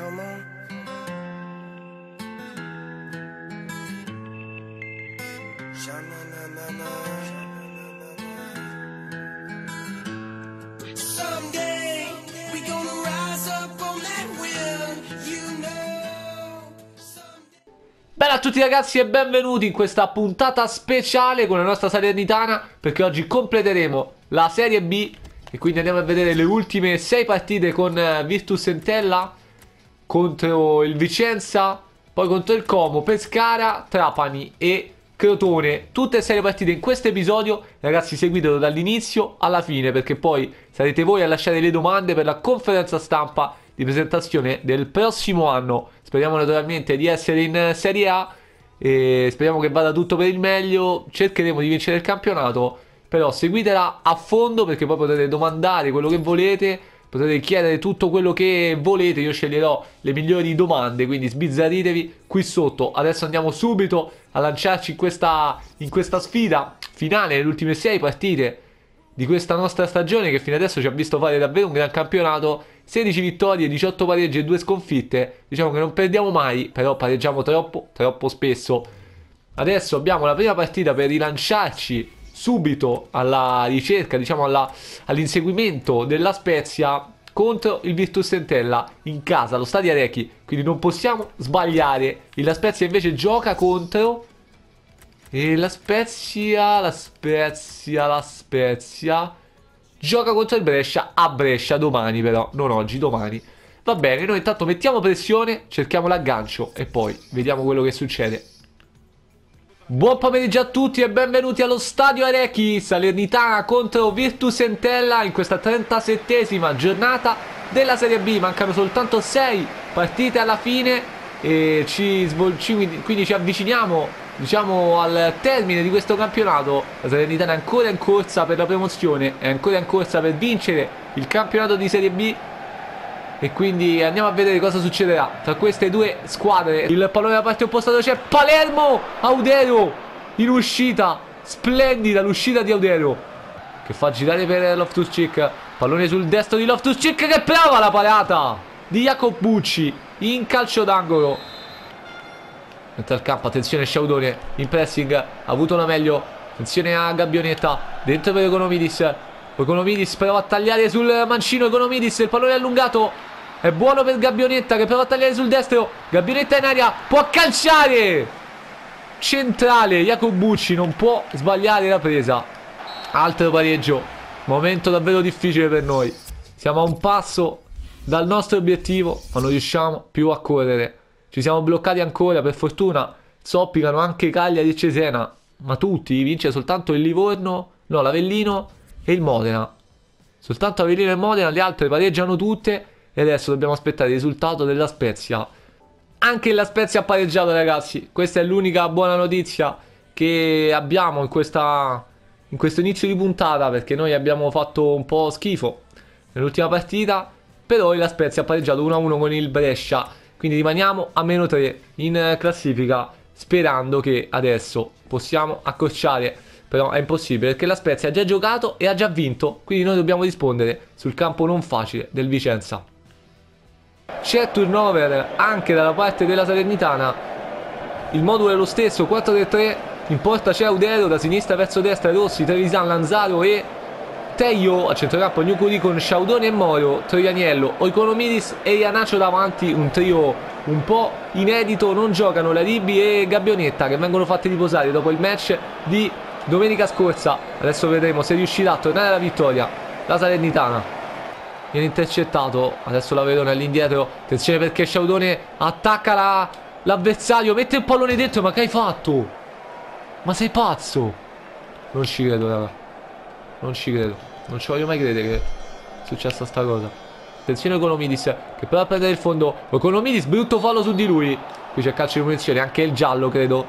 Come on. Someday we gonna rise up on that wheel, you know. Bella a tutti ragazzi e benvenuti in questa puntata speciale con la nostra Salernitana, perché oggi completeremo la Serie B e quindi andiamo a vedere le ultime 6 partite con Virtus Entella contro il Vicenza, poi contro il Como, Pescara, Trapani e Crotone. Tutte e 6 le partite in questo episodio, ragazzi, seguitelo dall'inizio alla fine perché poi sarete voi a lasciare le domande per la conferenza stampa di presentazione del prossimo anno. Speriamo naturalmente di essere in Serie A e speriamo che vada tutto per il meglio. Cercheremo di vincere il campionato, però seguitela a fondo perché poi potete domandare quello che volete, potete chiedere tutto quello che volete, io sceglierò le migliori domande, quindi sbizzarritevi qui sotto. Adesso andiamo subito a lanciarci in questa sfida finale, nelle ultime 6 partite di questa nostra stagione che fino adesso ci ha visto fare davvero un gran campionato. 16 vittorie, 18 pareggi e 2 sconfitte. Diciamo che non perdiamo mai, però pareggiamo troppo spesso. Adesso abbiamo la prima partita per rilanciarci subito alla ricerca, diciamo all'inseguimento della Spezia contro il Virtus Entella in casa, allo Stadio Arechi, quindi non possiamo sbagliare. E la Spezia invece gioca contro... E la Spezia gioca contro il Brescia a Brescia domani, però non oggi, domani. Va bene, noi intanto mettiamo pressione, cerchiamo l'aggancio e poi vediamo quello che succede. Buon pomeriggio a tutti e benvenuti allo Stadio Arechi. Salernitana contro Virtus Entella in questa 37esima giornata della Serie B. Mancano soltanto 6 partite alla fine e quindi ci avviciniamo, diciamo, al termine di questo campionato. La Salernitana è ancora in corsa per la promozione, è ancora in corsa per vincere il campionato di Serie B. E quindi andiamo a vedere cosa succederà tra queste due squadre. Il pallone da parte opposta dove c'è Palermo. Audero in uscita. Splendida l'uscita di Audero, che fa girare per Loftus-Cheek. Pallone sul destro di Loftus-Cheek che prova la parata di Jacobucci in calcio d'angolo. Entra al campo, attenzione Sciaudone in pressing, ha avuto una meglio. Attenzione a Gabbionetta, dentro per Economidis. Economidis prova a tagliare sul mancino Economidis, il pallone è allungato. È buono per Gabbionetta che prova a tagliare sul destro. Gabbionetta in aria, può calciare. Centrale, Jacobucci non può sbagliare la presa. Altro pareggio. Momento davvero difficile per noi. Siamo a un passo dal nostro obiettivo, ma non riusciamo più a correre. Ci siamo bloccati ancora, per fortuna. Zoppicano anche Cagliari e Cesena, ma tutti, vince soltanto il Livorno, no, l'Avellino e il Modena. Soltanto Avellino e Modena, le altre pareggiano tutte. E adesso dobbiamo aspettare il risultato della Spezia. Anche la Spezia ha pareggiato, ragazzi. Questa è l'unica buona notizia che abbiamo in questo inizio di puntata, perché noi abbiamo fatto un po' schifo nell'ultima partita. Però la Spezia ha pareggiato 1-1 con il Brescia, quindi rimaniamo a -3 in classifica, sperando che adesso possiamo accorciare. Però è impossibile perché la Spezia ha già giocato e ha già vinto, quindi noi dobbiamo rispondere sul campo non facile del Vicenza. C'è turnover anche dalla parte della Salernitana. Il modulo è lo stesso, 4-3-3. In porta c'è Audero, da sinistra verso destra Rossi, Trevisan, Lanzaro e Teio. A centrocampo Gnucuri con Sciaudone e Moro, Troianiello, Oikonomidis e Iannaccio davanti. Un trio un po' inedito. Non giocano Laribi e Gabbionetta, che vengono fatti riposare dopo il match di domenica scorsa. Adesso vedremo se riuscirà a tornare alla vittoria la Salernitana. Viene intercettato, adesso la vedono all'indietro. Attenzione perché Sciaudone attacca l'avversario, mette il pallone dentro. Ma che hai fatto? Ma sei pazzo? Non ci credo, raga. Non ci credo, non ci voglio mai credere che è successa sta cosa. Attenzione Economidis che prova a prendere il fondo. Economidis, brutto fallo su di lui. Qui c'è calcio di punizione, anche il giallo credo.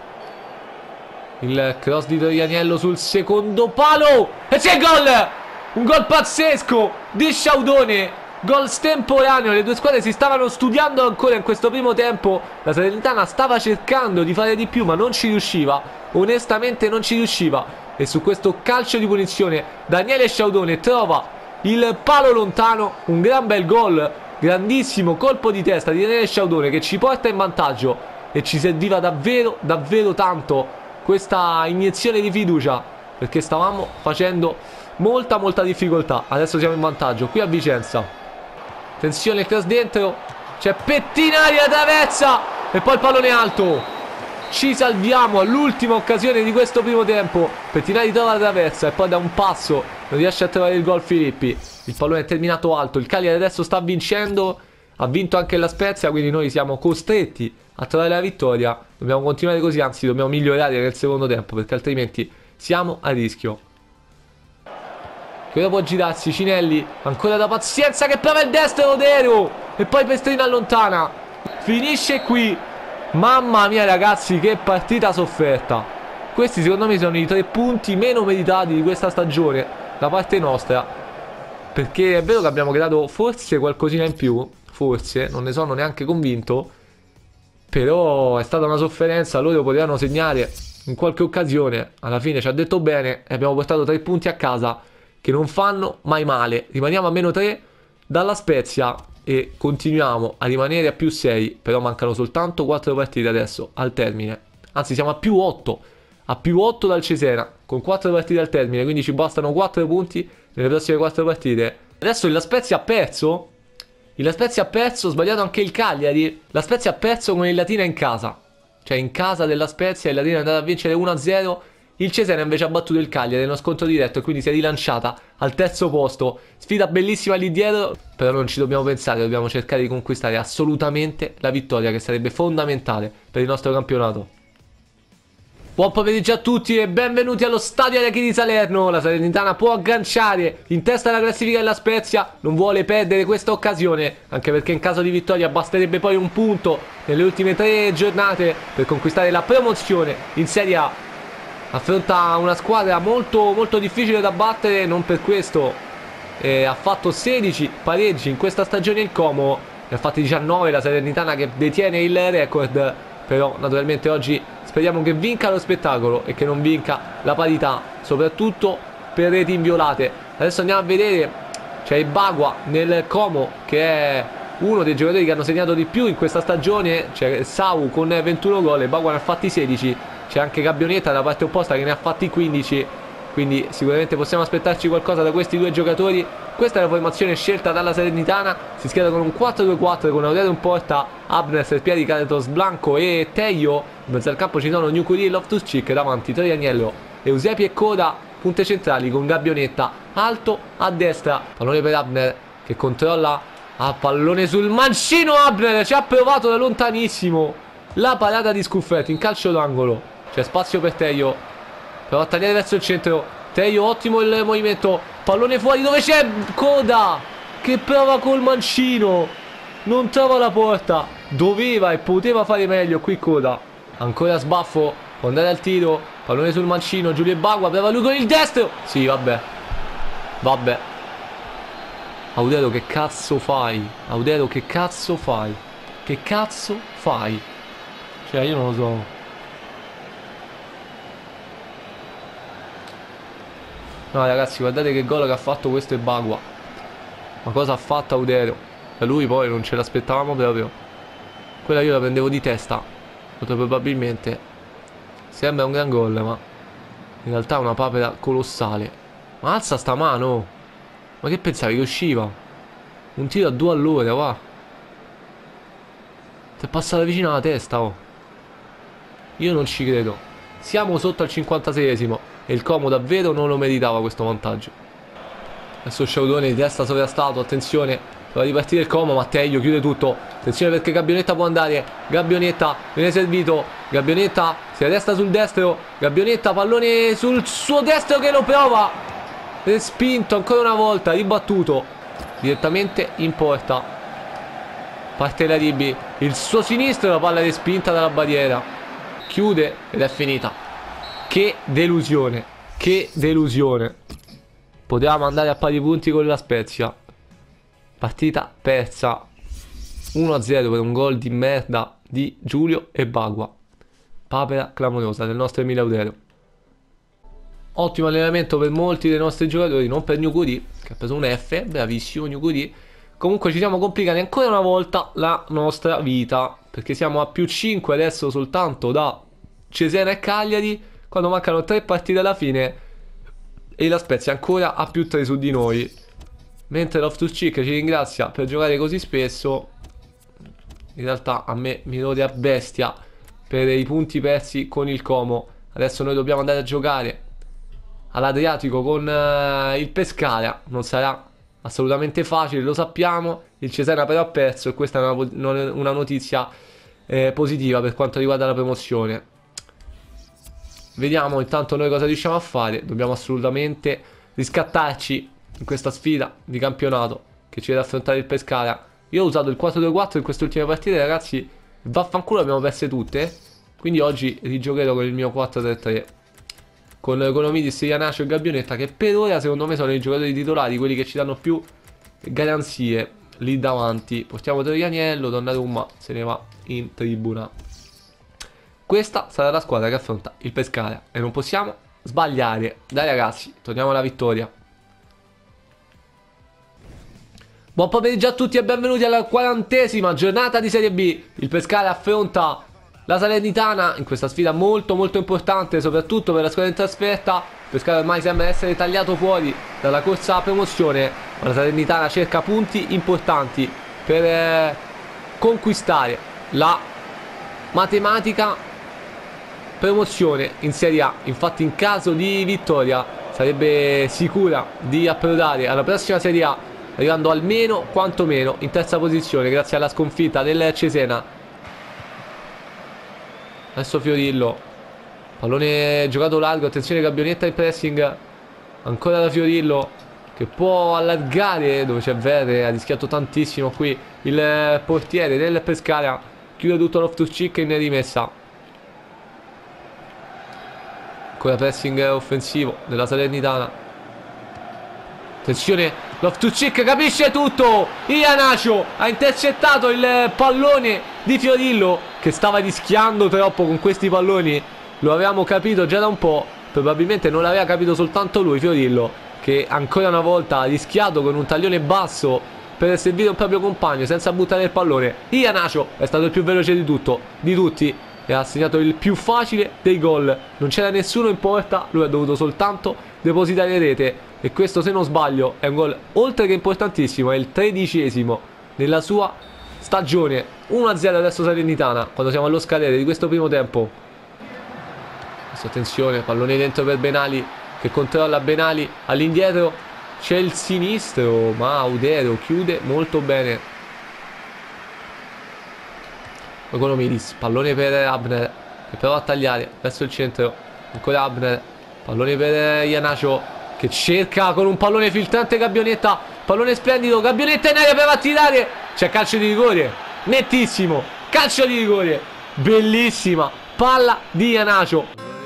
Il cross di Troianiello sul secondo palo. E c'è il gol! Un gol pazzesco di Sciaudone, gol estemporaneo. Le due squadre si stavano studiando ancora in questo primo tempo. La Salernitana stava cercando di fare di più ma non ci riusciva, onestamente non ci riusciva. E su questo calcio di punizione Daniele Sciaudone trova il palo lontano. Un gran bel gol grandissimo colpo di testa di Daniele Sciaudone che ci porta in vantaggio e ci serviva davvero davvero tanto questa iniezione di fiducia, perché stavamo facendo molta difficoltà. Adesso siamo in vantaggio qui a Vicenza. Attenzione, il cross dentro, c'è Pettinari alla traversa e poi il pallone alto. Ci salviamo all'ultima occasione di questo primo tempo. Pettinari trova la traversa e poi da un passo non riesce a trovare il gol Filippi. Il pallone è terminato alto. Il Cagliari adesso sta vincendo. Ha vinto anche la Spezia, quindi noi siamo costretti a trovare la vittoria. Dobbiamo continuare così, anzi dobbiamo migliorare nel secondo tempo, perché altrimenti siamo a rischio. Che ora può girarsi Cinelli. Ancora da pazienza che prova il destro Odero. E poi Pestrina allontana. Finisce qui. Mamma mia ragazzi, che partita sofferta. Questi secondo me sono i 3 punti meno meritati di questa stagione da parte nostra, perché è vero che abbiamo creato forse qualcosina in più, forse, non ne sono neanche convinto, però è stata una sofferenza. Loro potevano segnare in qualche occasione, alla fine ci ha detto bene e abbiamo portato 3 punti a casa che non fanno mai male. Rimaniamo a meno 3 dalla Spezia e continuiamo a rimanere a più 6, però mancano soltanto 4 partite adesso al termine, anzi siamo a più 8 dal Cesena con 4 partite al termine, quindi ci bastano 4 punti nelle prossime 4 partite. Adesso la Spezia ha perso, sbagliato anche il Cagliari. La Spezia ha perso con il Latina in casa, cioè in casa della Spezia il Latina è andato a vincere 1-0. Il Cesena invece ha battuto il Cagliari nello scontro diretto e quindi si è rilanciata al terzo posto. Sfida bellissima lì dietro, però non ci dobbiamo pensare, dobbiamo cercare di conquistare assolutamente la vittoria, che sarebbe fondamentale per il nostro campionato. Buon pomeriggio a tutti e benvenuti allo Stadio Arachi di Salerno. La Salernitana può agganciare in testa alla classifica della Spezia, non vuole perdere questa occasione, anche perché in caso di vittoria basterebbe poi un punto nelle ultime 3 giornate per conquistare la promozione in Serie A. Affronta una squadra molto difficile da battere, non per questo ha fatto 16 pareggi in questa stagione il Como, ne ha fatti 19 la Salernitana che detiene il record, però naturalmente oggi speriamo che vinca lo spettacolo e che non vinca la parità, soprattutto per reti inviolate. Adesso andiamo a vedere, c'è il Bagua nel Como che è uno dei giocatori che hanno segnato di più in questa stagione, c'è Sau con 21 gol e Bagua ne ha fatti 16. C'è anche Gabbionetta da parte opposta che ne ha fatti 15, quindi sicuramente possiamo aspettarci qualcosa da questi due giocatori. Questa è la formazione scelta dalla Salernitana, si schiera con un 4-2-4 con Aurelio in porta, Abner, Serpieri, Carlos Blanco e Teio. In mezzo al campo ci sono Nukuri e Loftus-Cheek, davanti Torianiello, Eusepi e Coda, punte centrali con Gabbionetta alto a destra. Pallone per Abner che controlla, pallone sul mancino. Abner ci ha provato da lontanissimo la parata di Scuffetto in calcio d'angolo. C'è spazio per Teio, prova a tagliare verso il centro. Teio, ottimo il movimento, pallone fuori dove c'è Coda che prova col mancino, non trova la porta. Doveva e poteva fare meglio qui Coda. Ancora sbaffo, può andare al tiro, pallone sul mancino, Giulio Bagua, prova lui con il destro. Sì, vabbè. Audero, che cazzo fai? Audero, che cazzo fai? Che cazzo fai? Cioè, io non lo so. No ragazzi, guardate che gol che ha fatto questo è Bagua. Ma cosa ha fatto Audero? Da lui poi non ce l'aspettavamo proprio. Quella io la prendevo di testa, molto probabilmente. Sembra un gran gol, ma in realtà è una papera colossale. Ma alza sta mano. Ma che pensavi che usciva? Un tiro a 2 all'ora, va. Ti è passata vicino alla testa, oh. Io non ci credo. Siamo sotto al 56esimo e il Como davvero non lo meritava questo vantaggio. Adesso Sciaudone di testa sovrastato, attenzione, prova a ripartire il Como, ma Teio chiude tutto. Attenzione perché Gabbionetta può andare. Gabbionetta viene servito, Gabbionetta si arresta sul destro, Gabbionetta pallone sul suo destro che lo prova, respinto ancora una volta, ribattuto direttamente in porta. Parte la Ribi, il suo sinistro, la palla respinta dalla barriera, chiude ed è finita. Che delusione, che delusione. Potevamo andare a pari punti con la Spezia. Partita persa 1-0 per un gol di merda di Giulio e Bagua. Papera clamorosa del nostro Emilio Audero. Ottimo allenamento per molti dei nostri giocatori, non per Nukuri che ha preso un F, bravissimo Nukuri. Comunque ci siamo complicati ancora una volta la nostra vita, perché siamo a più 5 adesso soltanto da Cesena e Cagliari, quando mancano 3 partite alla fine e la Spezia ancora a più 3 su di noi. Mentre Loftus-Cheek ci ringrazia per giocare così spesso, in realtà a me mi rode a bestia per i punti persi con il Como. Adesso noi dobbiamo andare a giocare all'Adriatico con il Pescara. Non sarà assolutamente facile, lo sappiamo. Il Cesena però ha perso e questa è una notizia positiva per quanto riguarda la promozione. Vediamo intanto noi cosa riusciamo a fare. Dobbiamo assolutamente riscattarci in questa sfida di campionato che ci deve affrontare il Pescara. Io ho usato il 4-2-4 in queste ultime partite, ragazzi. Vaffanculo, abbiamo perse tutte. Quindi oggi rigiocherò con il mio 4-3-3 con Economidis, Iannaccio e Gabbionetta, che per ora secondo me sono i giocatori titolari, quelli che ci danno più garanzie lì davanti. Portiamo Torianiello, Donnarumma se ne va in tribuna. Questa sarà la squadra che affronta il Pescara e non possiamo sbagliare. Dai ragazzi, torniamo alla vittoria. Buon pomeriggio a tutti e benvenuti alla 40ª giornata di Serie B. Il Pescara affronta la Salernitana in questa sfida molto importante, soprattutto per la squadra in trasferta. Il Pescara ormai sembra essere tagliato fuori dalla corsa a promozione, ma la Salernitana cerca punti importanti per conquistare la matematica promozione in Serie A. Infatti in caso di vittoria sarebbe sicura di approdare alla prossima Serie A, arrivando almeno, quantomeno, in terza posizione grazie alla sconfitta del Cesena. Adesso Fiorillo, pallone giocato largo, attenzione Gabbionetta in pressing, ancora da Fiorillo che può allargare dove c'è Verre, ha rischiato tantissimo qui il portiere del Pescara, chiude tutto Loftus-Cheek in rimessa. Ancora pressing offensivo della Salernitana, attenzione Loftus-Cheek, capisce tutto, Iannaccio ha intercettato il pallone di Fiorillo che stava rischiando troppo con questi palloni, lo avevamo capito già da un po', probabilmente non l'aveva capito soltanto lui, Fiorillo, che ancora una volta ha rischiato con un taglione basso per servire un proprio compagno senza buttare il pallone. Iannaccio è stato il più veloce di tutti e ha segnato il più facile dei gol, non c'era nessuno in porta, lui ha dovuto soltanto depositare rete e questo, se non sbaglio, è un gol oltre che importantissimo, è il 13esimo nella sua stagione. 1-0 adesso Salernitana quando siamo allo scadere di questo primo tempo. Adesso attenzione, pallone dentro per Benali che controlla Benali, all'indietro c'è il sinistro, ma Audero chiude molto bene. Economidis, pallone per Abner che prova a tagliare verso il centro, ancora Abner, pallone per Iannaccio che cerca con un pallone filtrante Gabbionetta, pallone splendido, Gabbionetta in aria per attirare, c'è calcio di rigore, nettissimo, calcio di rigore, bellissima palla di Iannaccio.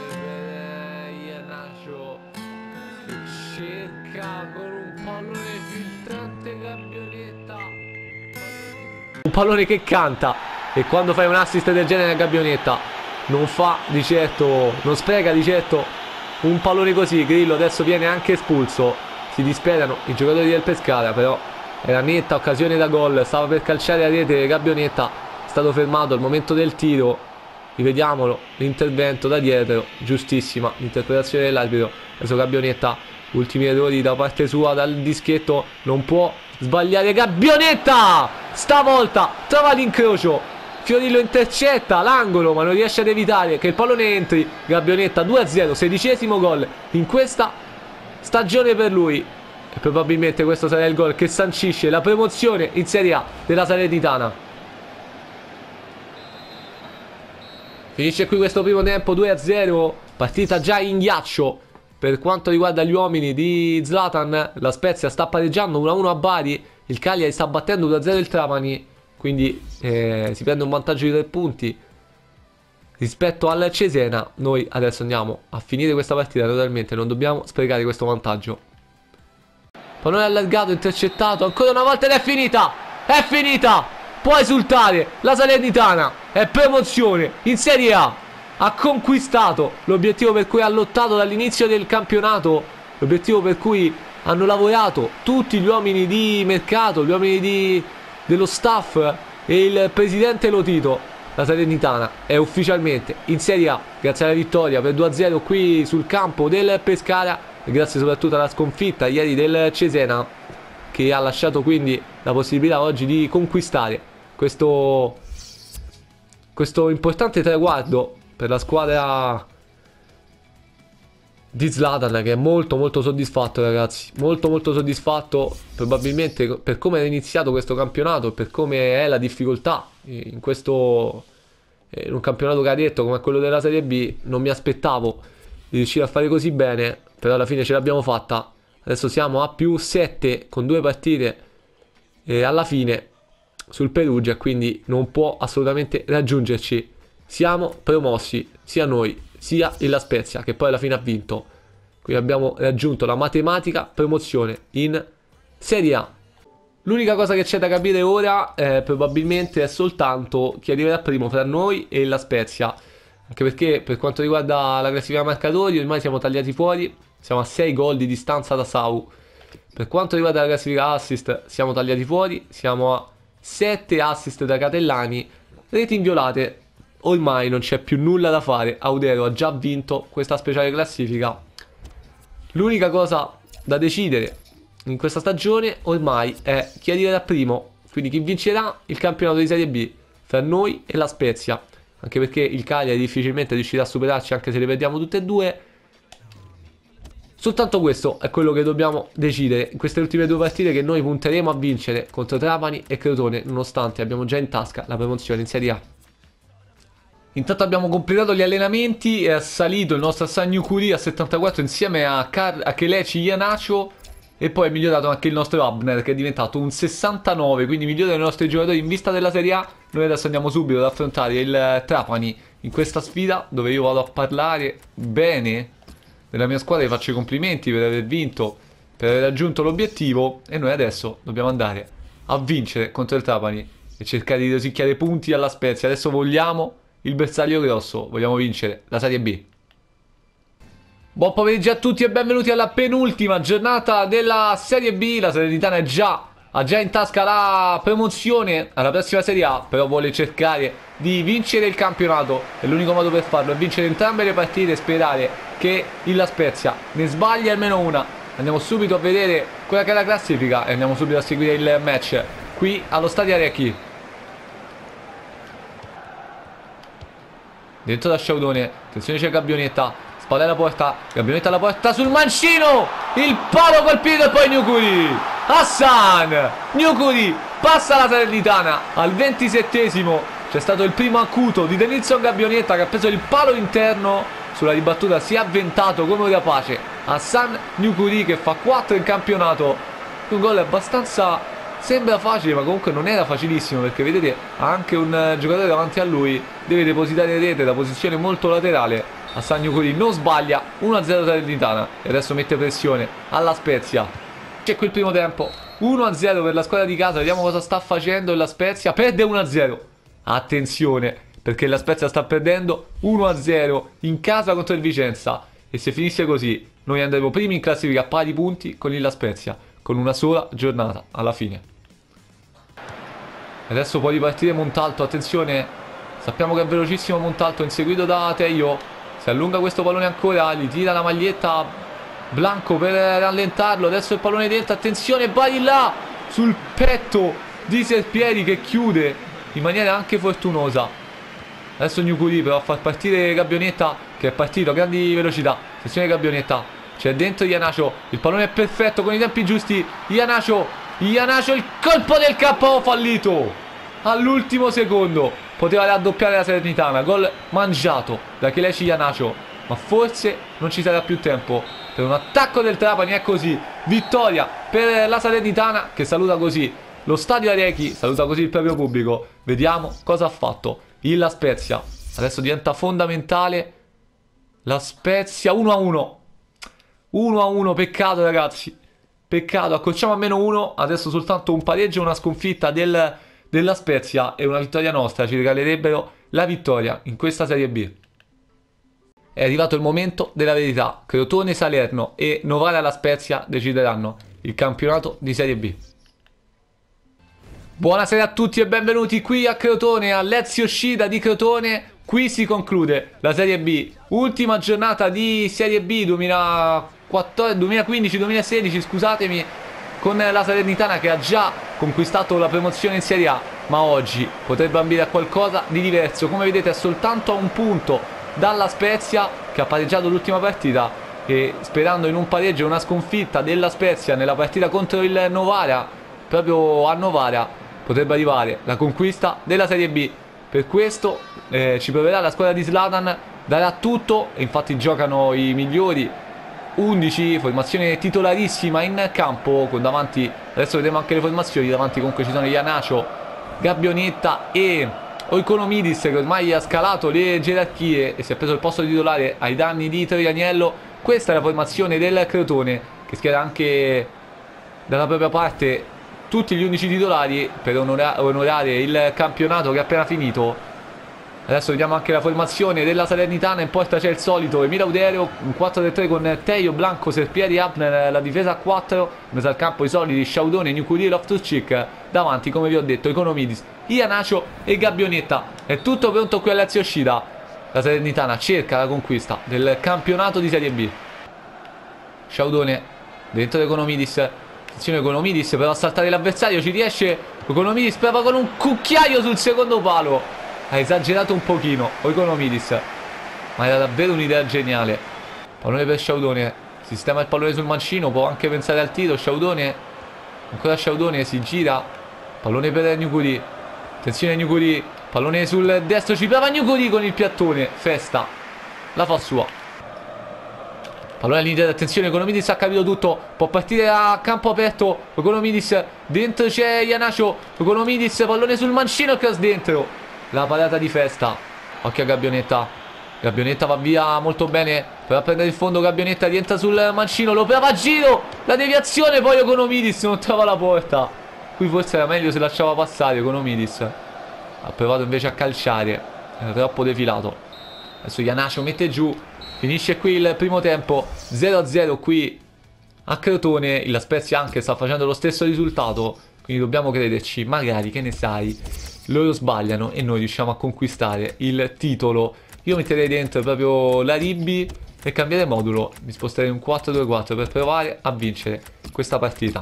Iannaccio che cerca con un pallone filtrante Gabbionetta, un pallone che canta, e quando fai un assist del genere a Gabbionetta non fa di certo, non spreca di certo un pallone così. Grillo adesso viene anche espulso, si disperano i giocatori del Pescara, però era netta occasione da gol, stava per calciare a rete Gabbionetta, è stato fermato al momento del tiro. Rivediamolo l'intervento da dietro, giustissima l'interpretazione dell'arbitro. Adesso Gabbionetta, ultimi errori da parte sua dal dischetto, non può sbagliare Gabbionetta, stavolta trova l'incrocio, Fiorillo intercetta l'angolo ma non riesce ad evitare che il pallone entri. Gabbionetta 2-0, 16esimo gol in questa stagione per lui e probabilmente questo sarà il gol che sancisce la promozione in Serie A della Salernitana. Finisce qui questo primo tempo 2-0, partita già in ghiaccio per quanto riguarda gli uomini di Zlatan. La Spezia sta pareggiando 1-1 a Bari, il Cagliari sta battendo 2-0 il Trapani, quindi si prende un vantaggio di 3 punti rispetto al Cesena. Noi adesso andiamo a finire questa partita, naturalmente non dobbiamo sprecare questo vantaggio. Pallone allargato, intercettato ancora una volta ed è finita, può esultare la Salernitana, è promozione in Serie A, ha conquistato l'obiettivo per cui ha lottato dall'inizio del campionato, l'obiettivo per cui hanno lavorato tutti gli uomini di mercato, gli uomini dello staff e il presidente Lotito. La Salernitana è ufficialmente in Serie A grazie alla vittoria per 2-0 qui sul campo del Pescara e grazie soprattutto alla sconfitta ieri del Cesena, che ha lasciato quindi la possibilità oggi di conquistare questo importante traguardo per la squadra di Zlatan, che è molto molto soddisfatto, ragazzi, molto soddisfatto, probabilmente per come è iniziato questo campionato, per come è la difficoltà in un campionato cadetto come quello della Serie B. Non mi aspettavo di riuscire a fare così bene, però alla fine ce l'abbiamo fatta. Adesso siamo a +7 con 2 partite alla fine sul Perugia, quindi non può assolutamente raggiungerci. Siamo promossi sia noi sia il La Spezia, che poi alla fine ha vinto. Quindi abbiamo raggiunto la matematica promozione in Serie A. L'unica cosa che c'è da capire ora probabilmente è soltanto chi arriverà primo fra noi e il La Spezia, anche perché per quanto riguarda la classifica marcatori ormai siamo tagliati fuori, siamo a 6 gol di distanza da Sau. Per quanto riguarda la classifica assist siamo tagliati fuori, siamo a 7 assist da Catellani, reti inviolate. Ormai non c'è più nulla da fare, Audero ha già vinto questa speciale classifica. L'unica cosa da decidere in questa stagione ormai è chi arriverà primo, quindi chi vincerà il campionato di Serie B fra noi e la Spezia, anche perché il Cagliari difficilmente riuscirà a superarci anche se le perdiamo tutte e due. Soltanto questo è quello che dobbiamo decidere in queste ultime 2 partite, che noi punteremo a vincere contro Trapani e Crotone, nonostante abbiamo già in tasca la promozione in Serie A. Intanto abbiamo completato gli allenamenti, è salito il nostro Assagno Curi a 74 insieme a Kelechi Iheanacho, e poi è migliorato anche il nostro Abner, che è diventato un 69, quindi migliore dei nostri giocatori in vista della Serie A. Noi adesso andiamo subito ad affrontare il Trapani in questa sfida, dove io vado a parlare bene della mia squadra, vi faccio i complimenti per aver vinto, per aver raggiunto l'obiettivo, e noi adesso dobbiamo andare a vincere contro il Trapani e cercare di rosicchiare punti alla Spezia. Adesso vogliamo il bersaglio grosso, vogliamo vincere la Serie B. Buon pomeriggio a tutti e benvenuti alla penultima giornata della Serie B. La Salernitana ha già in tasca la promozione alla prossima Serie A, però vuole cercare di vincere il campionato e l'unico modo per farlo è vincere entrambe le partite e sperare che il La Spezia ne sbagli almeno una. Andiamo subito a vedere quella che è la classifica e andiamo subito a seguire il match qui allo Stadio Arecchi. Dentro da Sciaudone, attenzione, c'è Gabbionetta, spalla alla porta, Gabbionetta alla porta sul mancino, il palo colpito e poi Gnukuri, Hassan Gnukuri passa la Salernitana al 27esimo. C'è stato il primo acuto di Denilson Gabbionetta, che ha preso il palo interno sulla ribattuta, si è avventato come un rapace Hassan Gnukuri, che fa 4 in campionato. Un gol abbastanza, sembra facile, ma comunque non era facilissimo, perché vedete anche un giocatore davanti a lui deve depositare in rete da posizione molto laterale. Hassan Gnukuri non sbaglia, 1-0 Salernitana, e adesso mette pressione alla Spezia. C'è qui il primo tempo, 1-0 per la squadra di casa. Vediamo cosa sta facendo la Spezia. Perde 1-0, attenzione, perché la Spezia sta perdendo 1-0 in casa contro il Vicenza, e se finisse così noi andremo primi in classifica a pari punti con il La Spezia, con una sola giornata alla fine. Adesso può ripartire Montalto, attenzione, sappiamo che è velocissimo Montalto, inseguito da Teio. Si allunga questo pallone ancora, gli tira la maglietta Blanco per rallentarlo. Adesso il pallone dentro, attenzione, Barilla sul petto di Serpieri, che chiude in maniera anche fortunosa. Adesso Gnukuri però a far partire Gabbionetta, che è partito a grandi velocità. Attenzione Gabbionetta, c'è dentro Iheanacho, il pallone è perfetto con i tempi giusti. Iheanacho, il colpo del KO fallito all'ultimo secondo, poteva raddoppiare la Salernitana. Gol mangiato da Kelechi Iheanacho, ma forse non ci sarà più tempo per un attacco del Trapani. È così, vittoria per la Salernitana, che saluta così lo Stadio Arecchi, saluta così il proprio pubblico. Vediamo cosa ha fatto il La Spezia. Adesso diventa fondamentale la Spezia. 1-1, peccato ragazzi, peccato, accorciamo a -1. Adesso soltanto un pareggio e una sconfitta della Spezia e una vittoria nostra ci regalerebbero la vittoria in questa Serie B. è arrivato il momento della verità. Crotone Salerno e Novara La Spezia decideranno il campionato di Serie B. Buonasera a tutti e benvenuti qui a Crotone, all'Ezio Scida di Crotone. Qui si conclude la Serie B, ultima giornata di Serie B 2015-2016, scusatemi, con la Salernitana che ha già conquistato la promozione in Serie A, ma oggi potrebbe ambire a qualcosa di diverso. Come vedete è soltanto a un punto dalla Spezia, che ha pareggiato l'ultima partita, e sperando in un pareggio e una sconfitta della Spezia nella partita contro il Novara, proprio a Novara, potrebbe arrivare la conquista della Serie B. Per questo ci proverà la squadra di Zlatan, darà tutto, e infatti giocano i migliori 11, formazione titolarissima in campo, con davanti, adesso vedremo anche le formazioni, davanti comunque ci sono Ianacio, Gabbionetta e Oikonomidis, che ormai ha scalato le gerarchie e si è preso il posto di titolare ai danni di Troianiello. Questa è la formazione del Crotone, che schiera anche dalla propria parte tutti gli 11 titolari per onorare il campionato che è appena finito. Adesso vediamo anche la formazione della Salernitana. In porta c'è il solito Emile Audero, un 4-3 con Teio, Blanco, Serpieri, Abner, la difesa a 4, in mezzo al campo i soliti Sciaudone, Gnukuri e Loftus-Cheek, davanti come vi ho detto Economidis, Ianacio e Gabbionetta. È tutto pronto qui all'Ezio Scida. La Salernitana cerca la conquista del campionato di Serie B. Sciaudone dentro Economidis, attenzione Economidis, però a saltare l'avversario ci riesce. Economidis prova con un cucchiaio sul secondo palo, ha esagerato un pochino Oikonomidis, ma era davvero un'idea geniale. Pallone per Sciaudone, sistema il pallone sul mancino, può anche pensare al tiro. Sciaudone, ancora Sciaudone, si gira, pallone per Gnukuri, attenzione Gnukuri, pallone sul destro, ci prova Gnukuri con il piattone, festa, la fa sua. Pallone all'interno, attenzione Economidis ha capito tutto, può partire a campo aperto Economidis, dentro c'è Ianacio, Economidis, pallone sul mancino e cross dentro. La parata di festa. Occhio a Gabbionetta. Gabbionetta va via molto bene, per prendere il fondo. Gabbionetta rientra sul mancino, lo prova a giro, la deviazione, poi Economidis non trova la porta. Qui forse era meglio se lasciava passare Economidis, ha provato invece a calciare, era troppo defilato. Adesso Ianacio mette giù. Finisce qui il primo tempo, 0-0 qui a Crotone. La Spezia anche sta facendo lo stesso risultato, quindi dobbiamo crederci. Magari, che ne sai, loro sbagliano e noi riusciamo a conquistare il titolo. Io metterei dentro proprio la Ribbi e cambiare modulo. Mi sposterei un 4-2-4 per provare a vincere questa partita.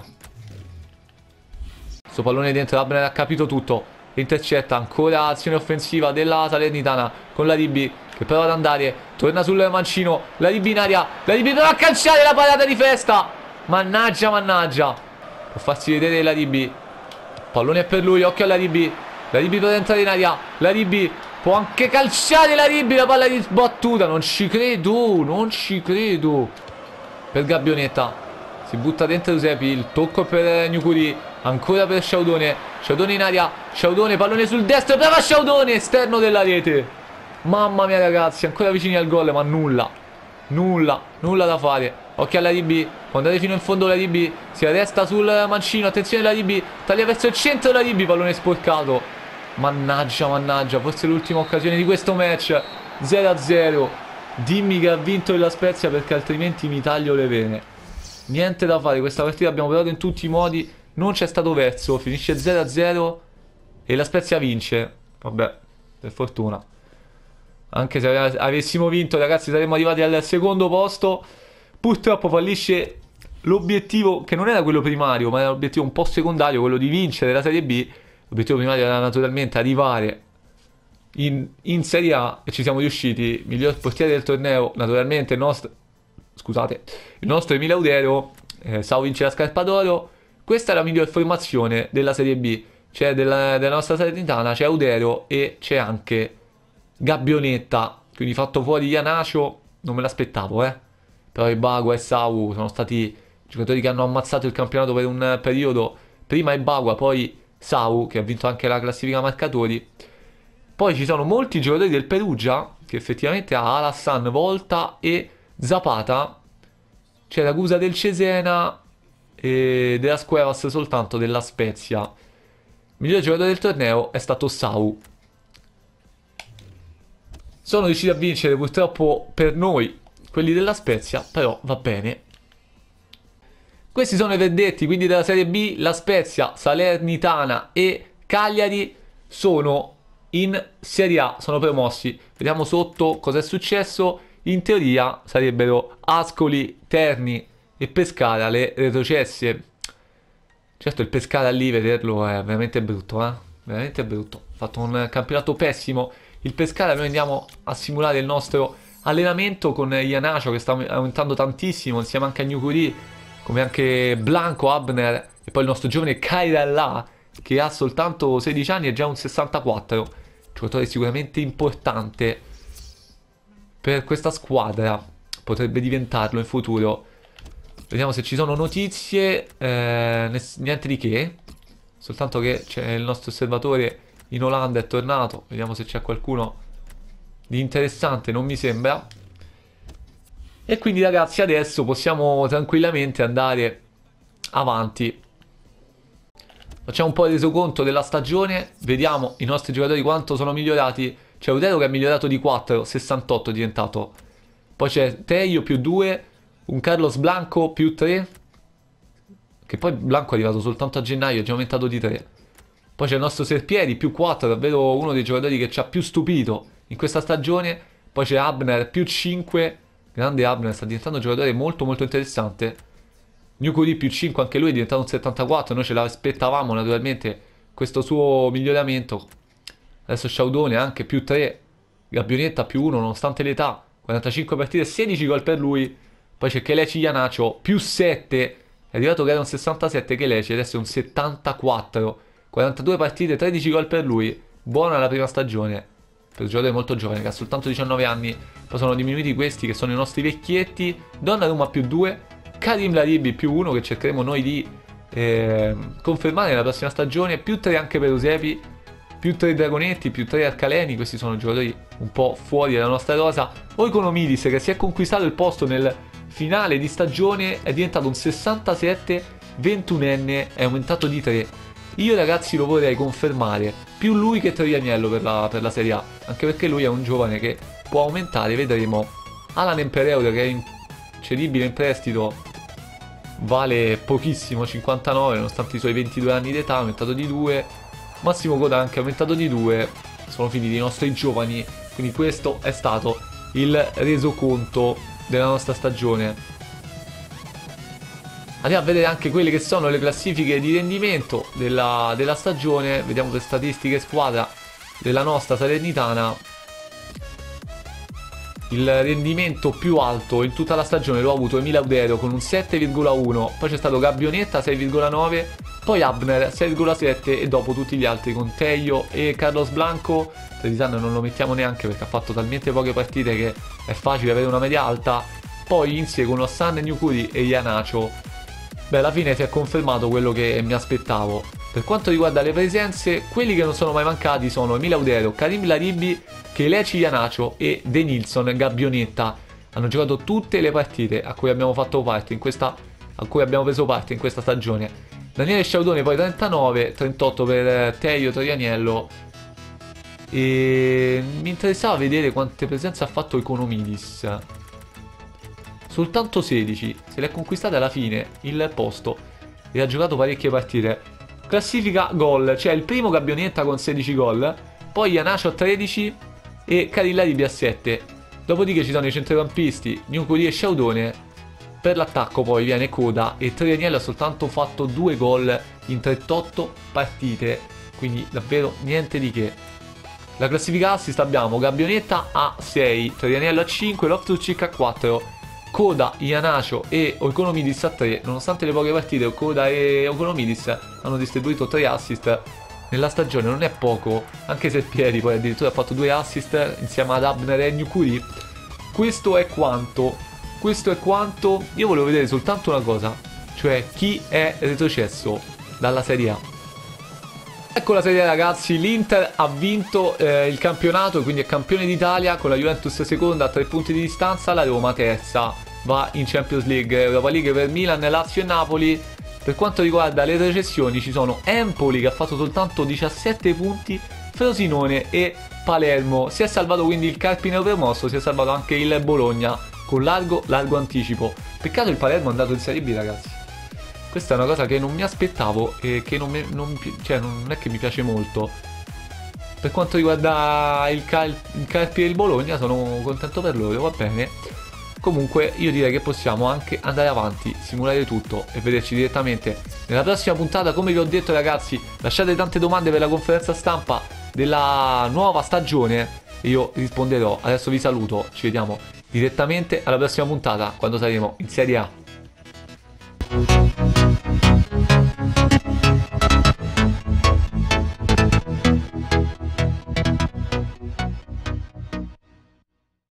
Questo pallone dentro, Abner ha capito tutto, intercetta, ancora azione offensiva della Salernitana con la Ribbi che prova ad andare, torna sul mancino, la Ribbi in aria, la Ribbi prova a calciare, la parata di festa. Mannaggia, mannaggia, può farsi vedere la Ribbi, pallone è per lui, occhio alla Ribbi. La Ribbi per entrare in aria, la Ribbi può anche calciare, la Ribbi, la palla di sbattuta, non ci credo, non ci credo. Per Gabbionetta, si butta dentro Eusebi, il tocco per Gnukuri, ancora per Sciaudone, Sciaudone in aria, Sciaudone, pallone sul destro, brava Sciaudone, esterno della rete. Mamma mia ragazzi, ancora vicini al gol, ma nulla da fare. Occhio alla Ribbi, può andare fino in fondo la Ribbi, si arresta sul mancino, attenzione la Ribbi, taglia verso il centro la Ribbi, pallone sporcato. Mannaggia, mannaggia, forse l'ultima occasione di questo match. 0-0. Dimmi che ha vinto la Spezia, perché altrimenti mi taglio le vene. Niente da fare, questa partita abbiamo provato in tutti i modi, non c'è stato verso. Finisce 0-0 e la Spezia vince. Vabbè, per fortuna. Anche se avessimo vinto, ragazzi, saremmo arrivati al secondo posto. Purtroppo fallisce l'obiettivo, che non era quello primario, ma era l'obiettivo un po' secondario, quello di vincere la Serie B. L'obiettivo primario era naturalmente arrivare in Serie A e ci siamo riusciti. Miglior portiere del torneo, naturalmente il nostro Emile Audero. Sau vince la scarpa d'oro. Questa è la miglior formazione della Serie B. C'è della nostra Salernitana, c'è Audero e c'è anche Gabbionetta. Quindi fatto fuori Ianacio, non me l'aspettavo, Però Ibagua e Sau sono stati giocatori che hanno ammazzato il campionato per un periodo. Prima Ibagua, poi Sau, che ha vinto anche la classifica marcatori. Poi ci sono molti giocatori del Perugia, che effettivamente ha Alassan, Volta e Zapata. C'è Ragusa del Cesena e della Squevas soltanto della Spezia. Il miglior giocatore del torneo è stato Sau. Sono riusciti a vincere purtroppo per noi quelli della Spezia, però va bene. Questi sono i verdetti, quindi della Serie B. La Spezia, Salernitana e Cagliari sono in Serie A, sono promossi. Vediamo sotto cosa è successo. In teoria sarebbero Ascoli, Terni e Pescara le retrocesse. Certo, il Pescara lì vederlo è veramente brutto, veramente brutto. Ha fatto un campionato pessimo il Pescara. Noi andiamo a simulare il nostro allenamento con Ianacio che sta aumentando tantissimo, insieme anche a Gnukuri, come anche Blanco, Abner e poi il nostro giovane Kairalla che ha soltanto 16 anni e già un 64. Giocatore sicuramente importante per questa squadra, potrebbe diventarlo in futuro. Vediamo se ci sono notizie. Niente di che, soltanto che c'è il nostro osservatore in Olanda, è tornato. Vediamo se c'è qualcuno di interessante, non mi sembra. E quindi ragazzi adesso possiamo tranquillamente andare avanti. Facciamo un po' il resoconto della stagione, vediamo i nostri giocatori quanto sono migliorati. C'è Udero che è migliorato di 4, 68 è diventato. Poi c'è Teio più 2, un Carlos Blanco più 3, che poi Blanco è arrivato soltanto a gennaio, è già aumentato di 3. Poi c'è il nostro Serpieri più 4, davvero uno dei giocatori che ci ha più stupito in questa stagione. Poi c'è Abner più 5, grande Abner, sta diventando un giocatore molto molto interessante. Gnukuri più 5, anche lui è diventato un 74, noi ce l'aspettavamo naturalmente questo suo miglioramento. Adesso Sciaudone anche più 3, Gabbionetta più 1 nonostante l'età, 45 partite, 16 gol per lui. Poi c'è Kelechi Ianacio più 7, è arrivato che era un 67 Kelechi, adesso è un 74, 42 partite, 13 gol per lui. Buona la prima stagione per un giocatore molto giovane che ha soltanto 19 anni. Poi sono diminuiti questi che sono i nostri vecchietti. Donnarumma più 2, Karim Laribi più 1 che cercheremo noi di confermare nella prossima stagione, più 3 anche per Usepi, più 3 Dragonetti, più 3 Arcaleni. Questi sono giocatori un po' fuori dalla nostra rosa. Oikonomidis che si è conquistato il posto nel finale di stagione, è diventato un 67, 21enne, è aumentato di 3. Io ragazzi lo vorrei confermare, più lui che Troianiello per la Serie A, anche perché lui è un giovane che può aumentare, vedremo. Alan Empereur che è incedibile in prestito, vale pochissimo, 59 nonostante i suoi 22 anni di età, è aumentato di 2. Massimo Coda anche aumentato di 2, sono finiti i nostri giovani, quindi questo è stato il resoconto della nostra stagione. Andiamo a vedere anche quelle che sono le classifiche di rendimento della stagione. Vediamo le statistiche squadra della nostra Salernitana. Il rendimento più alto in tutta la stagione lo ha avuto Emile Audero con un 7,1, poi c'è stato Gabbionetta 6,9, poi Abner 6,7 e dopo tutti gli altri con Teio e Carlos Blanco. Trevisan non lo mettiamo neanche perché ha fatto talmente poche partite che è facile avere una media alta. Poi inseguono San, Gnukuri e Ianacio. Beh, alla fine si è confermato quello che mi aspettavo. Per quanto riguarda le presenze, quelli che non sono mai mancati sono Emile Audero, Karim Laribi, Kelechi Ianacio e De Nilsson Gabbionetta. Hanno giocato tutte le partite a cui abbiamo fatto parte a cui abbiamo preso parte in questa stagione. Daniele Sciaudone poi 39, 38 per Teio Troianiello. E mi interessava vedere quante presenze ha fatto Economidis. Soltanto 16, se l'è conquistata alla fine il posto e ha giocato parecchie partite. Classifica gol, c'è il primo Gabbionetta con 16 gol, poi Ianacio a 13 e Karim Laribi a 7. Dopodiché ci sono i centrocampisti Gnukuri e Sciaudone. Per l'attacco poi viene Coda e Troianiello ha soltanto fatto 2 gol in 38 partite, quindi davvero niente di che. La classifica assist abbiamo Gabbionetta a 6, Troianiello a 5, Loftus-Cheek a 4, Coda, Ianacio e Oikonomidis a 3. Nonostante le poche partite, Coda e Oikonomidis hanno distribuito 3 assist nella stagione, non è poco, anche se Pieri poi addirittura ha fatto 2 assist insieme ad Abner e Gnukuri. Questo è quanto. Io volevo vedere soltanto una cosa, cioè chi è retrocesso dalla Serie A. Ecco la Serie A ragazzi, l'Inter ha vinto il campionato e quindi è campione d'Italia con la Juventus seconda a 3 punti di distanza, la Roma terza va in Champions League, Europa League per Milan, Lazio e Napoli. Per quanto riguarda le retrocessioni ci sono Empoli che ha fatto soltanto 17 punti Frosinone e Palermo. Si è salvato quindi il Carpine promosso, si è salvato anche il Bologna con largo anticipo. Peccato il Palermo è andato in Serie B, ragazzi. Questa è una cosa che non mi aspettavo e che non è che mi piace molto. Per quanto riguarda il Carpine e il Bologna, sono contento per loro, va bene. Comunque io direi che possiamo anche andare avanti, simulare tutto e vederci direttamente nella prossima puntata. Come vi ho detto, ragazzi, lasciate tante domande per la conferenza stampa della nuova stagione e io risponderò. Adesso vi saluto, ci vediamo direttamente alla prossima puntata quando saremo in Serie A.